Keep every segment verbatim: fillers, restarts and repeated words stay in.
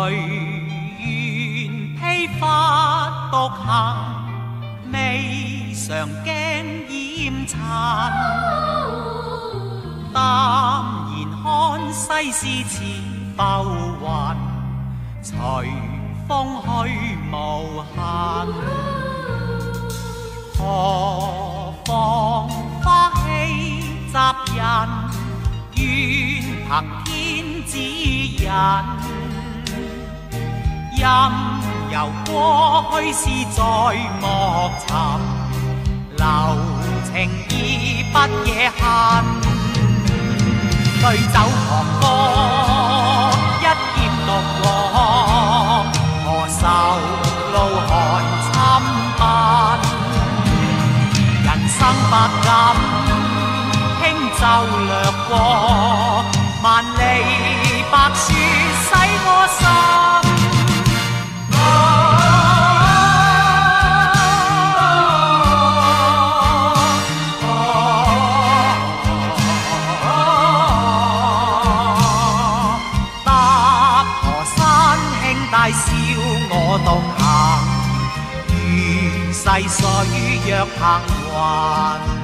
願披髮獨行，未嘗驚厭塵。淡然看世事似浮雲，隨風去無痕。何況花氣襲人，願憑天指引。任由過去事在莫尋，留情意不惹恨。對酒狂歌，一劍獨往，何愁路寒侵笨。人生百感，輕舟掠過，萬里白雪洗我心。大笑我獨行，如逝水若行雲。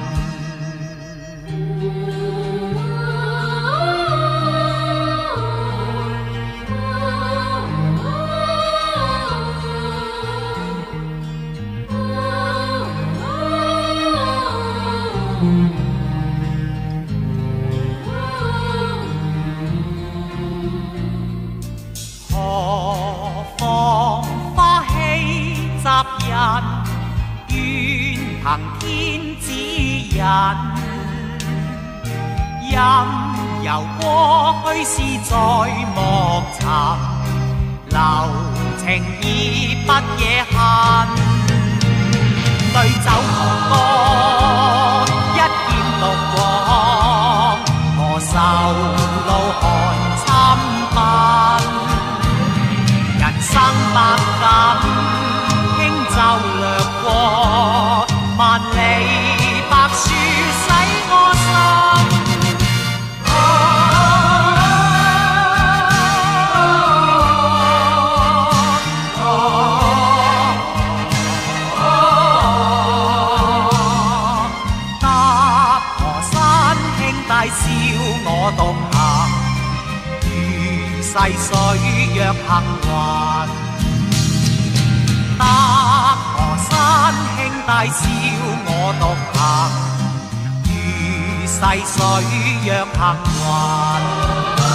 人願憑天指引，任由過去事在莫尋，留情意不惹恨。對酒狂歌，一劍獨往，何愁路寒侵笨。人生百感，就掠過，萬里白雪洗我心。搭河山輕大笑我獨行，如逝水若行雲。搭河山輕大笑我獨行，如逝水若行雲。